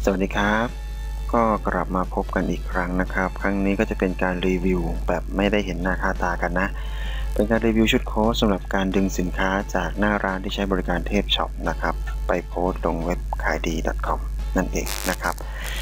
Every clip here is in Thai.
วัสดีครับก็กลับมาพบกันอีกครั้งนะครับครั้งนี้ก็จะเป็นการรีวิวแบบไม่ได้เห็นหน้าค่าตากันนะเป็นการรีวิวชุดโค้ดสำหรับการดึงสินค้าจากหน้าร้านที่ใช้บริการเทพช็อปนะครับไปโพสต์ลงเว็บขายดี .com นั่นเองนะครับ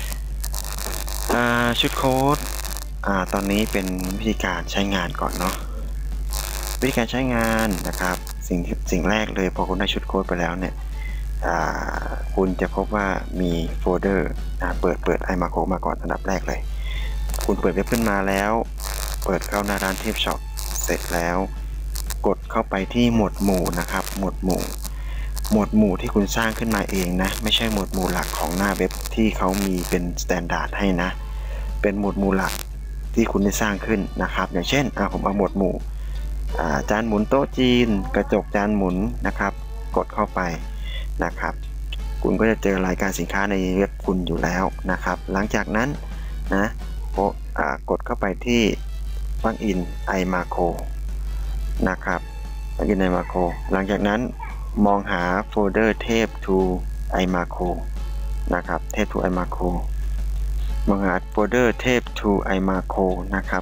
ชุดโค้ดตอนนี้เป็นวิธีการใช้งานก่อนเนาะวิธีการใช้งานนะครับสิ่งแรกเลยพอคุณได้ชุดโค้ดไปแล้วเนี่ยคุณจะพบว่ามีโฟลเดอร์เปิด iMacro มาก่อนอันดับแรกเลยคุณเปิดเว็บขึ้นมาแล้วเปิดเข้าหน้าร้านเทพช็อปเสร็จแล้วกดเข้าไปที่หมวดหมู่นะครับหมวดหมู่ที่คุณสร้างขึ้นมาเองนะไม่ใช่หมวดหมู่หลักของหน้าเว็บที่เขามีเป็นสแตนดาร์ดให้นะเป็นหมวดหมู่หลักที่คุณได้สร้างขึ้นนะครับอย่างเช่นผมเอาหมวดหมู่จานหมุนโต๊ะจีนกระจกจานหมุนนะครับกดเข้าไปนะครับคุณก็จะเจอรายการสินค้าในเว็บคุณอยู่แล้วนะครับหลังจากนั้นนะกดเข้าไปที่ปลั๊กอิน iMacro นะครับปลั๊กอิน iMacro หลังจากนั้นมองหาโฟลเดอร์เทพ to iMacro นะครับเทพ to iMacro มองหาโฟลเดอร์เทพ to iMacro นะครับ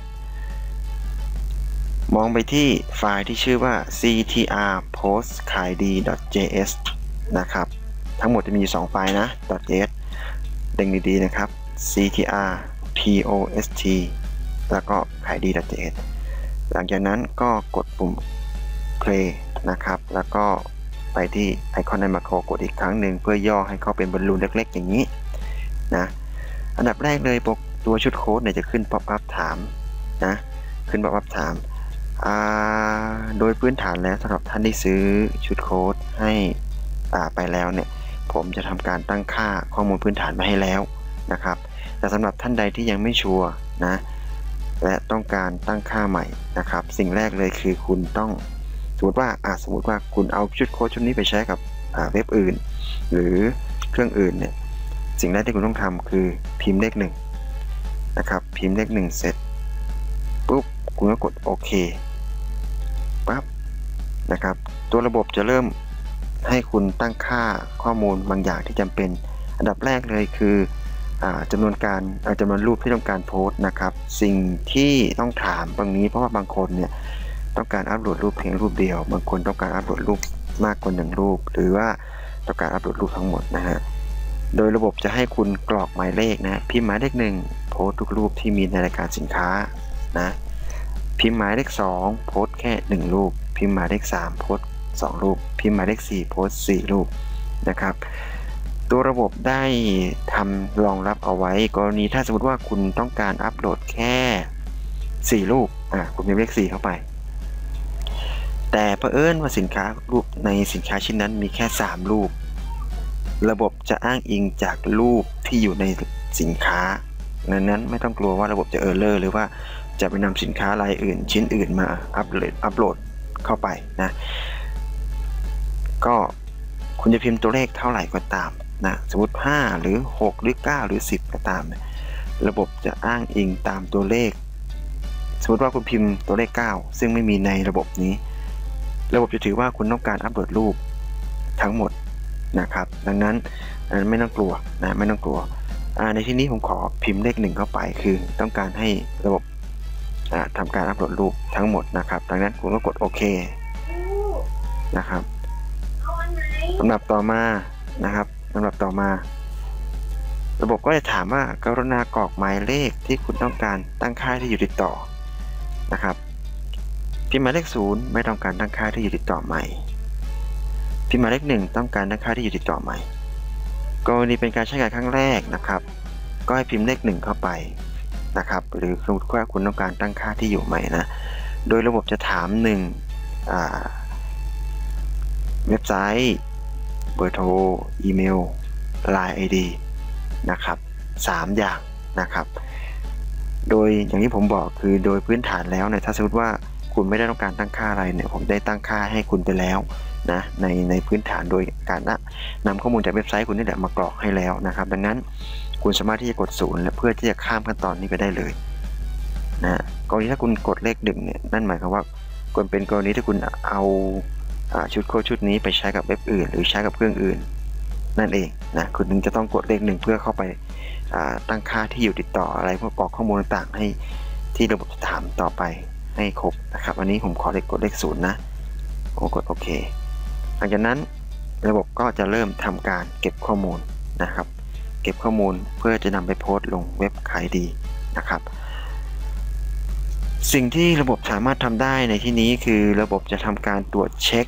มองไปที่ไฟล์ที่ชื่อว่า ctrpostkaidi.js นะครับทั้งหมดจะมี2ไฟล์นะ .js เด้งดีๆนะครับ ctrpost แล้วก็ขายดี .js หลังจากนั้นก็กดปุ่ม play นะครับแล้วก็ไปที่ไอคอนในมาโครกดอีกครั้งหนึ่งเพื่อย่อให้เข้าเป็นบอลลูนเล็กๆอย่างนี้นะอันดับแรกเลยตัวชุดโค้ดเนี่ยจะขึ้น pop up ถามนะขึ้น pop up ถามโดยพื้นฐานแล้วสำหรับท่านที่ซื้อชุดโค้ดให้ไปแล้วเนี่ยผมจะทำการตั้งค่าข้อมูลพื้นฐานมาให้แล้วนะครับแต่สำหรับท่านใดที่ยังไม่ชัวร์นะและต้องการตั้งค่าใหม่นะครับสิ่งแรกเลยคือคุณต้องสมมติว่าคุณเอาชุดโค้ดชุดนี้ไปใช้กับเว็บอื่นหรือเครื่องอื่นเนี่ยสิ่งแรกที่คุณต้องทำคือพิมพ์เลข1นะครับพิมพ์เลข1เสร็จปุ๊บคุณก็กดโอเคปั๊บนะครับตัวระบบจะเริ่มให้คุณตั้งค่าข้อมูลบางอย่างที่จำเป็นอันดับแรกเลยคือจำนวนรูปที่ต้องการโพสต์นะครับสิ่งที่ต้องถามตรงนี้เพราะว่าบางคนเนี่ยต้องการอัปโหลดรูปเพียงรูปเดียวบางคนต้องการอัปโหลดรูปมากกว่า1รูปหรือว่าต้องการอัปโหลดรูปทั้งหมดนะฮะโดยระบบจะให้คุณกรอกหมายเลขนะพิมพ์หมายเลข1โพสต์ทุกรูปที่มีในรายการสินค้านะพิมพ์หมายเลข2โพสต์แค่1รูปพิมพ์หมายเลข3โพสต์2รูปพิมพ์หมายเลข4โพสต์4รูปนะครับตัวระบบได้ทำรองรับเอาไว้กรณีถ้าสมมติว่าคุณต้องการอัปโหลดแค่4รูปคุณพิมพ์เลข4เข้าไปแต่เผอิญว่าสินค้ารูปในสินค้าชิ้นนั้นมีแค่3รูประบบจะอ้างอิงจากรูปที่อยู่ในสินค้าดังนั้นไม่ต้องกลัวว่าระบบจะเออร์เลอร์หรือว่าจะไปนำสินค้ารายอื่นชิ้นอื่นมาอัปโหลดเข้าไปนะก็คุณจะพิมพ์ตัวเลขเท่าไหร่ก็ตามนะสมมติ5หรือ6หรือ9หรือ10ก็ตามระบบจะอ้างอิงตามตัวเลขสมมติว่าคุณพิมพ์ตัวเลข9ซึ่งไม่มีในระบบนี้ระบบจะถือว่าคุณต้องการอัปโหลดรูปทั้งหมดนะครับดังนั้นไม่ต้องกลัวนะไม่ต้องกลัวในที่นี้ผมขอพิมพ์เลข1เข้าไปคือต้องการให้ระบบทำการอัปโหลดรูปทั้งหมดนะครับดังนั้นคุณก็กดโอเคนะครับลำดับต่อมานะครับลำดับต่อมาระบบก็จะถามว่ากรุณากรอกหมายเลขที่คุณต้องการตั้งค่าที่อยู่ติดต่อนะครับพิมพ์หมายเลข0ไม่ต้องการตั้งค่าที่อยู่ติดต่อใหม่พิมพ์หมายเลข1ต้องการตั้งค่าที่อยู่ติดต่อใหม่กรณีเป็นการใช้งานครั้งแรกนะครับก็ให้พิมพ์เลข1เข้าไปนะครับหรือสมมติว่าคุณต้องการตั้งค่าที่อยู่ใหม่นะโดยระบบจะถามเว็บไซต์เบอร์โทรอีเมล LINE ID นะครับ3อย่างนะครับโดยอย่างที่ผมบอกคือโดยพื้นฐานแล้วเนี่ยถ้าสมมติว่าคุณไม่ได้ต้องการตั้งค่าอะไรเนี่ยผมได้ตั้งค่าให้คุณไปแล้วนะในพื้นฐานโดยการนำข้อมูลจากเว็บไซต์คุณนี่แหละมากรอกให้แล้วนะครับดังนั้นคุณสามารถที่จะกด0และเพื่อที่จะข้ามขั้นตอนนี้ไปได้เลยนะกรณีถ้าคุณกดเลข1เนี่ยนั่นหมายความว่าคุณเป็นกรณีที่คุณเอาชุดโค้ดชุดนี้ไปใช้กับเว็บอื่นหรือใช้กับเครื่องอื่นนั่นเองนะคุณถึงจะต้องกดเลข1เพื่อเข้าไปตั้งค่าที่อยู่ติดต่ออะไรพวกกรอกข้อมูลต่างๆให้ที่ระบบจะถามต่อไปให้ครบนะครับอันนี้ผมขอกดเลข0นะกดโอเคหลังจากนั้นระบบก็จะเริ่มทำการเก็บข้อมูลนะครับเก็บข้อมูลเพื่อจะนำไปโพสต์ลงเว็บขายดีนะครับสิ่งที่ระบบสามารถทำได้ในที่นี้คือระบบจะทำการตรวจเช็ค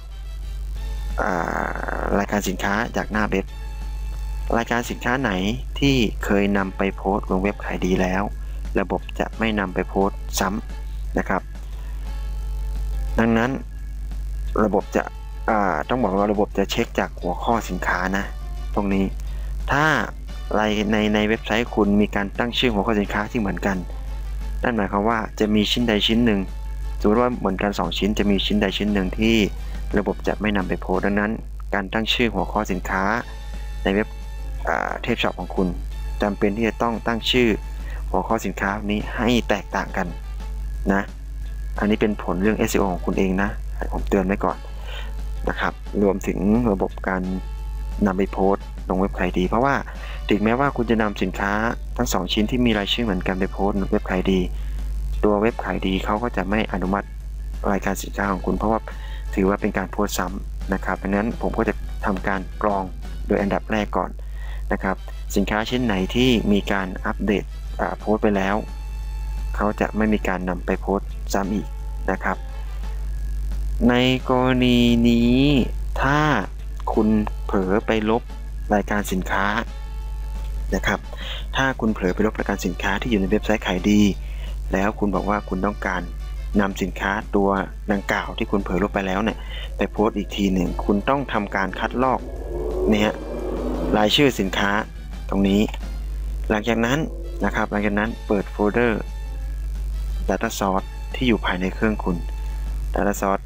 รายการสินค้าจากหน้าเว็บรายการสินค้าไหนที่เคยนำไปโพสต์ลงเว็บขายดีแล้วระบบจะไม่นำไปโพสต์ซ้ำนะครับดังนั้นระบบจะต้องบอกว่าระบบจะเช็คจากหัวข้อสินค้านะตรงนี้ถ้าในเว็บไซต์คุณมีการตั้งชื่อหัวข้อสินค้าที่เหมือนกันนั่นหมายความว่าจะมีชิ้นใดชิ้นหนึ่งสมมติว่าเหมือนกัน2ชิ้นจะมีชิ้นใดชิ้นหนึ่งที่ระบบจะไม่นำไปโพสต์ดังนั้นการตั้งชื่อหัวข้อสินค้าในเว็บเทปช็อปของคุณจำเป็นที่จะต้องตั้งชื่อหัวข้อสินค้านี้ให้แตกต่างกันนะอันนี้เป็นผลเรื่อง SEO ของคุณเองนะผมเตือนไว้ก่อนนะครับรวมถึงระบบการนำไปโพสต์ลงเว็บขายดีเพราะว่าถึงแม้ว่าคุณจะนำสินค้าทั้ง2ชิ้นที่มีรายชื่อเหมือนกันไปโพสต์เว็บขายดีตัวเว็บขายดีเขาก็จะไม่อนุมัติรายการสินค้าของคุณเพราะว่าถือว่าเป็นการโพสต์ซ้ำนะครับเพราะนั้นผมก็จะทำการกรองโดยอันดับแรกก่อนนะครับสินค้าชิ้นไหนที่มีการอัปเดตโพสต์ไปแล้วเขาจะไม่มีการนำไปโพสต์ซ้ำอีกนะครับในกรณีนี้ถ้าคุณเผลอไปลบรายการสินค้านะครับถ้าคุณเผลอไปลบรายการสินค้าที่อยู่ในเว็บไซต์ขายดีแล้วคุณบอกว่าคุณต้องการนำสินค้าตัวดังกล่าวที่คุณเผลอลบไปแล้วเนี่ยไปโพสต์อีกทีหนึ่งคุณต้องทำการคัดลอกเนี่ยรายชื่อสินค้าตรงนี้หลังจากนั้นนะครับหลังจากนั้นเปิดโฟลเดอร์ Data Source ที่อยู่ภายในเครื่องคุณ Data Source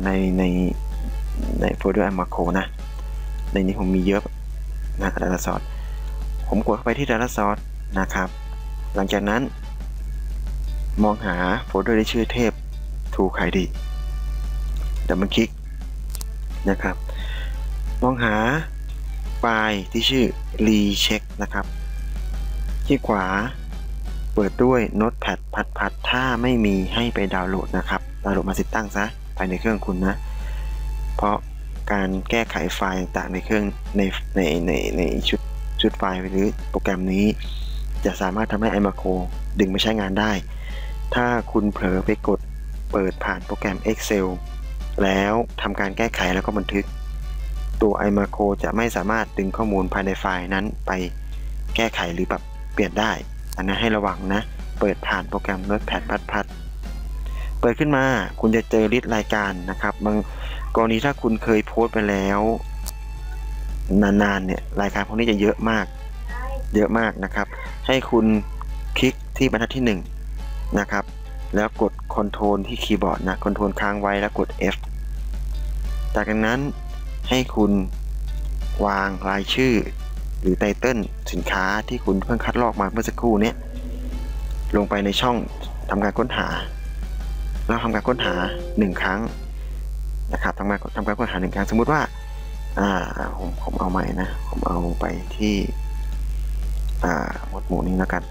ในโฟลเดอร์ Macro นะในนี้ผมมีเยอะนะ Data Source ผมกดเข้าไปที่ Data Source นะครับหลังจากนั้นมองหาโฟลเดอร์ที่ชื่อเทพทูขายดีดับเบิลคลิกนะครับมองหาไฟล์ที่ชื่อ recheck นะครับที่ขวาเปิดด้วย Notepad พัดถ้าไม่มีให้ไปดาวน์โหลดนะครับดาวน์โหลดมาติดตั้งซะภายในเครื่องคุณนะเพราะการแก้ไขไฟล์ต่างในเครื่องในชุดไฟล์หรือโปรแกรมนี้จะสามารถทำให้ iMacro ดึงมาใช้งานได้ถ้าคุณเผลอไปกดเปิดผ่านโปรแกรม Excel แล้วทำการแก้ไขแล้วก็บันทึกตัว iMacro จะไม่สามารถดึงข้อมูลภายในไฟล์นั้นไปแก้ไขหรือปรับเปลี่ยนได้อันนั้นให้ระวังนะเปิดผ่านโปรแกรม Notepad พัดเปิดขึ้นมาคุณจะเจอลิสต์รายการนะครับบางกรณีถ้าคุณเคยโพสต์ไปแล้วนานๆเนี่ยรายการพวกนี้จะเยอะมากนะครับให้คุณคลิกที่บรรทัดที่1นะครับแล้วกด Ctrl ที่คีย์บอร์ดนะ Ctrl ค้างไว้แล้วกด F จากนั้นให้คุณวางรายชื่อหรือไตเติ้ลสินค้าที่คุณเพิ่งคัดลอกมาเมื่อสักครู่นี้ลงไปในช่องทำการค้นหาแล้วทำการค้นหา1ครั้งนะครับทำการค้นหา1ครั้งสมมุติว่าผมเอาใหม่นะผมเอาไปที่หมวดหมู่นี้แล้วกัน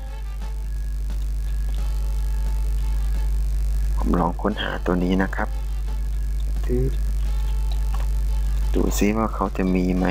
ผมลองค้นหาตัวนี้นะครับดูซิว่าเขาจะมีไหม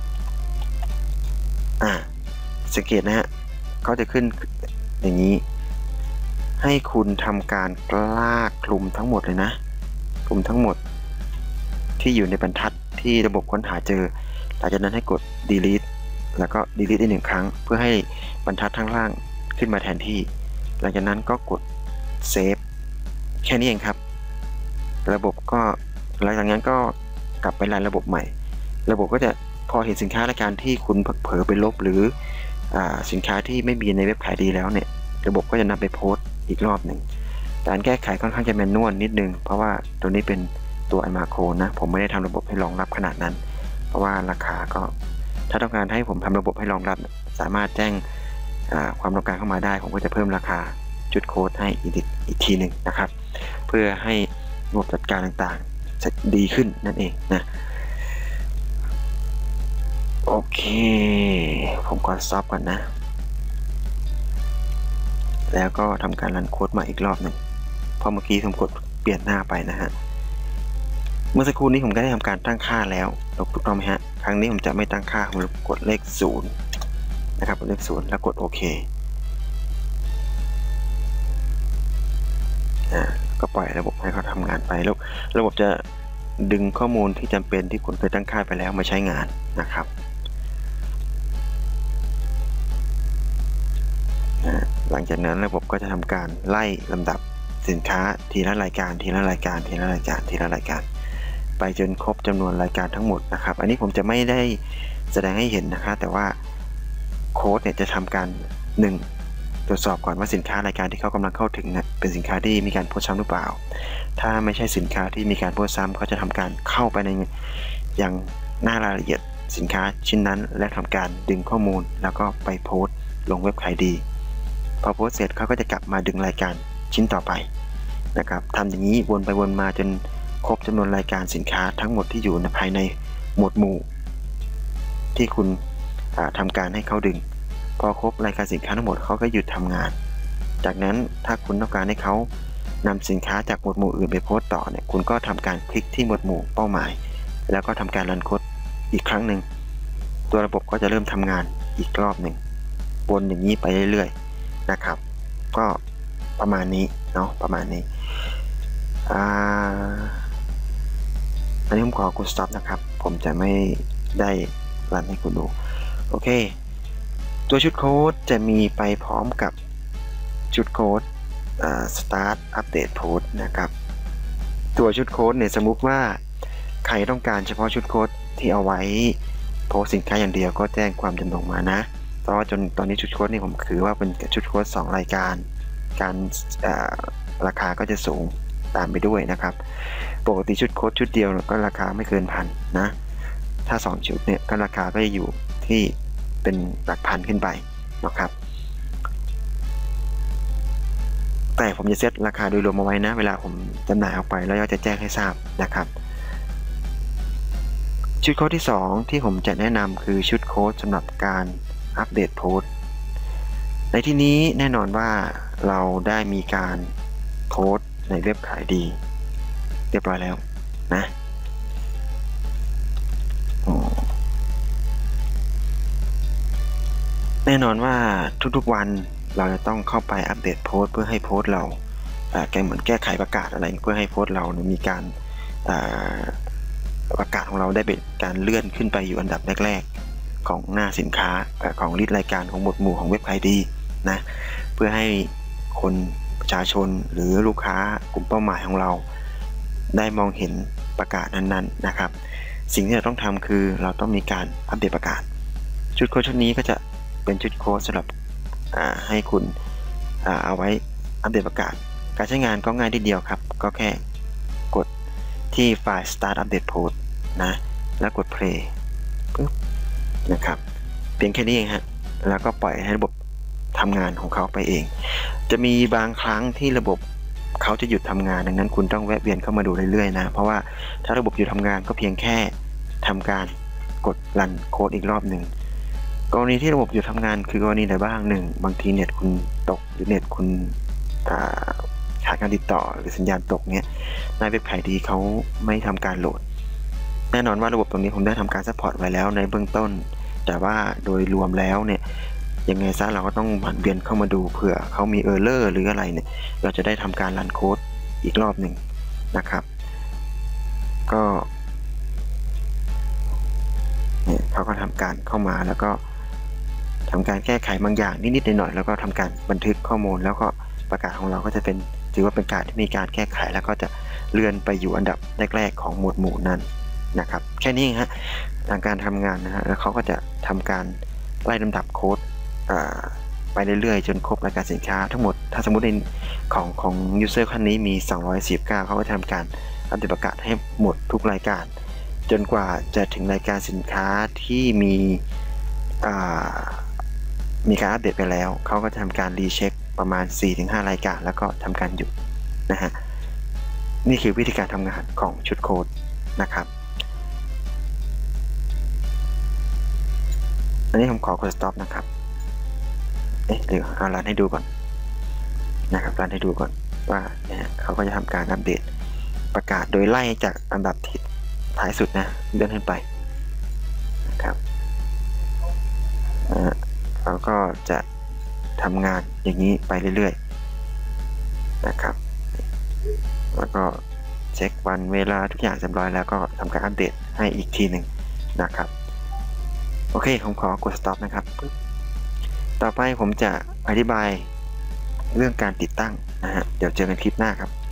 สังเกตนะฮะเขาจะขึ้นอย่างนี้ให้คุณทำการลากคลุมทั้งหมดเลยนะคลุมทั้งหมดที่อยู่ในบรรทัดที่ระบบค้นหาเจอหลังจากนั้นให้กด delete แล้วก็ delete อีก1ครั้งเพื่อให้บรรทัดข้างล่างขึ้นมาแทนที่หลังจากนั้นก็กด save แค่นี้เองครับระบบก็หลังจากนั้นก็กลับไปรันระบบใหม่ระบบก็จะพอเห็นสินค้ารายการที่คุณเผลอไปลบหรือสินค้าที่ไม่มีในเว็บขายดีแล้วเนี่ยระบบก็จะนำไปโพสต์อีกรอบหนึ่งการแก้ไขค่อนข้างจะแมนนวลนิดนึงเพราะว่าตัวนี้เป็นตัว iMacro นะผมไม่ได้ทำระบบให้รองรับขนาดนั้นเพราะว่าราคาก็ถ้าต้องการให้ผมทำระบบให้รองรับสามารถแจ้งความต้องการเข้ามาได้ผมก็จะเพิ่มราคาจุดโค้ดให้อีกทีหนึ่งนะครับเพื่อให้ระบบจัดการต่างๆจะดีขึ้นนั่นเองนะโอเคผมก่อนซอฟก่อนนะแล้วก็ทำการรันโค้ดมาอีกรอบหนึ่งเพราะเมื่อกี้ผมกดเปลี่ยนหน้าไปนะฮะเมื่อสักครู่นี้ผมก็ได้ทำการตั้งค่าแล้วถูกต้องไหมฮะครั้งนี้ผมจะไม่ตั้งค่าผมกดเลข0นะครับกดเลข0แล้วกดโอเคก็ปล่อยระบบให้เขาทำงานไปแล้วระบบจะดึงข้อมูลที่จำเป็นที่คุณเคยตั้งค่าไปแล้วมาใช้งานนะครับหลังจากนั้นระบบก็จะทำการไล่ลำดับสินค้าทีละรายการทีละรายการทีละรายการทีละรายการไปจนครบจำนวนรายการทั้งหมดนะครับอันนี้ผมจะไม่ได้แสดงให้เห็นนะคะแต่ว่าโค้ดเนี่ยจะทำการ1ตรวจสอบก่อนว่าสินค้ารายการที่เขากำลังเข้าถึงเนี่ยเป็นสินค้าที่มีการโพสต์ซ้ำหรือเปล่าถ้าไม่ใช่สินค้าที่มีการโพสต์ซ้ำเขาจะทำการเข้าไปในยังหน้ารายละเอียดสินค้าชิ้นนั้นและทำการดึงข้อมูลแล้วก็ไปโพสต์ลงเว็บขายดีพอโพสต์เสร็จเขาก็จะกลับมาดึงรายการชิ้นต่อไปนะครับทำอย่างนี้วนไปวนมาจนครบจำนวนรายการสินค้าทั้งหมดที่อยู่ในภายในหมวดหมู่ที่คุณทำการให้เขาดึงพอครบรายการสินค้าทั้งหมดเขาก็หยุดทำงานจากนั้นถ้าคุณต้องการให้เขานำสินค้าจากหมวดหมู่อื่นไปโพสต์ต่อเนี่ยคุณก็ทำการคลิกที่หมวดหมู่เป้าหมายแล้วก็ทำการรันโค้ดอีกครั้งหนึ่งตัวระบบก็จะเริ่มทำงานอีกรอบหนึ่งวนอย่างนี้ไปเรื่อยๆนะครับก็ประมาณนี้เนาะประมาณนี้อันนี้ผมขอกด stop นะครับผมจะไม่ได้รันให้คุณดูโอเคตัวชุดโค้ดจะมีไปพร้อมกับชุดโค้ดstart update post นะครับตัวชุดโค้ดเนี่ยสมมุติว่าใครต้องการเฉพาะชุดโค้ดที่เอาไว้โพสสินค้าอย่างเดียวก็แจ้งความจำนงมานะเพราะว่าจนตอนนี้ชุดโค้ดนี่ผมคือว่าเป็นชุดโค้ด2รายการการราคาก็จะสูงตามไปด้วยนะครับปกติชุดโค้ดชุดเดียวก็ราคาไม่เกินพันนะถ้า2ชุดเนี่ยก็ราคาก็จะอยู่ที่เป็นหลักพันขึ้นไปนะครับแต่ผมจะเซตราคาโดยรวมเอาไว้นะเวลาผมจำหน่ายออกไปแล้วก็จะแจ้งให้ทราบนะครับชุดโค้ดที่2ที่ผมจะแนะนำคือชุดโค้ดสำหรับการอัปเดตโพสต์ในที่นี้แน่นอนว่าเราได้มีการโพสต์ในเว็บขายดีเรียบร้อยแล้วนะแน่นอนว่าทุกๆวันเราจะต้องเข้าไปอัปเดตโพสต์เพื่อให้โพสต์เราเหมือนแก้ไขประกาศอะไรเพื่อให้โพสต์เรามีการประกาศของเราได้เป็นการเลื่อนขึ้นไปอยู่อันดับแรกๆของหน้าสินค้าของลิสต์รายการของหมวดหมู่ของเว็บขายดีนะเพื่อให้คนประชาชนหรือลูกค้ากลุ่มเป้าหมายของเราได้มองเห็นประกาศนั้นๆนะครับสิ่งที่เราต้องทำคือเราต้องมีการอัปเดตประกาศชุดโค้ดชุดนี้ก็จะเป็นชุดโค้ดสำหรับให้คุณเอาไว้อัปเดตประกาศการใช้งานก็ง่ายทีเดียวครับก็แค่กดที่ไฟล์ start update post นะแล้วกด play ปึ๊บนะครับเพียงแค่นี้เองฮะแล้วก็ปล่อยให้ระบบทำงานของเขาไปเองจะมีบางครั้งที่ระบบเขาจะหยุดทำงานดังนั้นคุณต้องแวะเวียนเข้ามาดูเรื่อยๆนะเพราะว่าถ้าระบบหยุดทำงานก็เพียงแค่ทำการกดรันโค้ดอีกรอบหนึ่งกรณีที่ระบบหยุดทำงานคือกรณีไหนบ้าง1บางทีเน็ตคุณตกหรือเน็ตคุณขาดการติดต่อหรือสัญญาณตกเนี้ยในเว็บขายดีเขาไม่ทำการโหลดแน่นอนว่าระบบตรงนี้ผมได้ทำการซัพพอร์ตไว้แล้วในเบื้องต้นแต่ว่าโดยรวมแล้วเนี่ยยังไงซะเราก็ต้องหมั่นเวียนเข้ามาดูเผื่อเขามีเออร์เลอร์หรืออะไรเนี่ยเราจะได้ทำการรันโค้ดอีกรอบหนึ่งนะครับก็เนี่ยเขาก็ทำการเข้ามาแล้วก็ทำการแก้ไขบางอย่างนิดๆหน่อยๆแล้วก็ทำการบันทึกข้อมูลแล้วก็ประกาศของเราก็จะเป็นถือว่าเป็นการที่มีการแก้ไขแล้วก็จะเลื่อนไปอยู่อันดับแรกๆของหมวดหมู่นั้นนะครับแค่นี้ฮะทางการทำงานนะฮะแล้วเขาก็จะทำการไล่ลำดับโค้ดไปเรื่อยๆจนครบรายการสินค้าทั้งหมดถ้าสมมติในของ user ท่านนี้มี219เขาก็ทำการอัปเดตประกาศให้หมดทุกรายการจนกว่าจะถึงรายการสินค้าที่มีการอัปเดตไปแล้วเขาก็จะทำการรีเช็คประมาณ 4-5 รายการแล้วก็ทำการหยุดนะฮะนี่คือวิธีการทำงานของชุดโค้ดนะครับอันนี้ผมขอกด stop นะครับหรือเอารันให้ดูก่อนนะครับรันให้ดูก่อนว่าเนี่ยเขาก็จะทำการอัปเดตประกาศโดยไล่จากอันดับที่ท้ายสุดนะเลื่อนขึ้นไปนะครับเขาก็จะทำงานอย่างนี้ไปเรื่อยๆนะครับแล้วก็เช็ควันเวลาทุกอย่างเรียบร้อยแล้วก็ทำการอัปเดตให้อีกทีหนึ่งนะครับโอเคผมขอกด stop นะครับต่อไปผมจะอธิบายเรื่องการติดตั้งนะฮะเดี๋ยวเจอกันคลิปหน้าครับ